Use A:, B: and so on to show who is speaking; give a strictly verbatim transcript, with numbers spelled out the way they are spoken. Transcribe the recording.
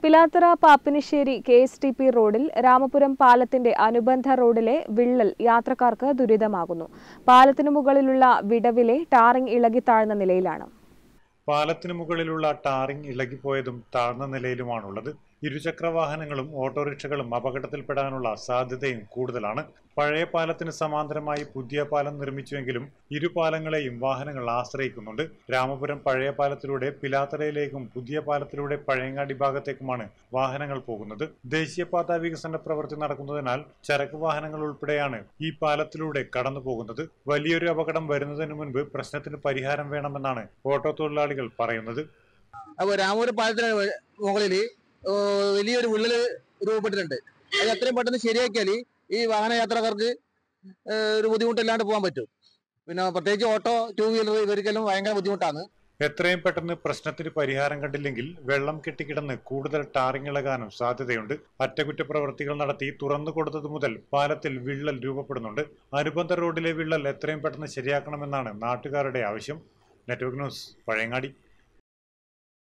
A: Pilathara Pappinisseri K S T P റോഡിൽ രാമപുരം പാലത്തിന്റെ അനുബന്ധ റോഡിലെ വിള്ളൽ യാത്രക്കാർക്ക് ദുരിതമാകുന്നു. പാലത്തിനു മുകളിലുള്ള വിടവിലെ ടാറിംഗ് ഇളകി താഴ്ന്ന നിലയിലാണ്.
B: പാലത്തിനു മുകളിലുള്ള ടാറിംഗ് ഇളകിപ്പോയതും താഴ്ന്ന നിലയിലുമാണുള്ളത്. ഇരുചക്ര വാഹനങ്ങളും ഓട്ടോറിക്ഷകളും അപകടത്തിൽപ്പെടാനുള്ള സാധ്യതയും കൂടുതലാണ്. പഴയ പാലത്തിന് സമാന്തരമായി പുതിയ പാലം നിർമ്മിച്ചുവെങ്കിലും ഇരു പാലങ്ങളെയും വാഹനങ്ങൾ ആശ്രയിക്കുന്നുണ്ട്. രാമപുരം പഴയ പാലത്തിലൂടെ പിലാത്തറയിലേക്കും പുതിയ പാലത്തിലൂടെ പഴയങ്ങാടി ഭാഗത്തേക്കുമാണ് വാഹനങ്ങൾ പോകുന്നത്. ദേശീയപാത വികസന പ്രവൃത്തി നടക്കുന്നതിനാൽ ചരക്ക് വാഹനങ്ങൾ ഉൾപ്പെടെയാണ് ഈ പാലത്തിലൂടെ കടന്നു പോകുന്നത്. വലിയൊരു അപകടം വരുന്നതിന് മുൻപ് പ്രശ്നത്തിന് പരിഹാരം വേണമെന്നാണ് ഓട്ടോ തൊഴിലാളികൾ പറയുന്നത്.
C: അപ്പോൾ രാമപുരം പാലത്തിന് മുകളിൽ വലിയൊരു വിള്ളൽ രൂപപ്പെട്ടിട്ടുണ്ട്. അത് എത്രയും പെട്ടെന്ന് ശരിയാക്കിയാൽ ഈ വാഹന യാത്രക്കാർക്ക് ഒരു ബുദ്ധിമുട്ടില്ലാണ്ട് പോകാൻ പറ്റും. പിന്നെ പ്രത്യേകിച്ച് ഓട്ടോ, ടൂ വീലർ ഇവർക്കെല്ലാം ഭയങ്കര ബുദ്ധിമുട്ടാണ്.
B: എത്രയും പെട്ടെന്ന് പ്രശ്നത്തിന് പരിഹാരം കണ്ടില്ലെങ്കിൽ വെള്ളം കെട്ടിക്കിടന്ന് കൂടുതൽ ടാറിംഗ് ഇളകാനും സാധ്യതയുണ്ട്. അറ്റകുറ്റപ്രവൃത്തികൾ നടത്തി തുറന്നു കൊടുത്തത് മുതൽ പാലത്തിൽ വിള്ളൽ രൂപപ്പെടുന്നുണ്ട്. അനുബന്ധ റോഡിലെ വിള്ളൽ എത്രയും പെട്ടെന്ന് ശരിയാക്കണമെന്നാണ് നാട്ടുകാരുടെ ആവശ്യം. Network news, Pazhayangadi.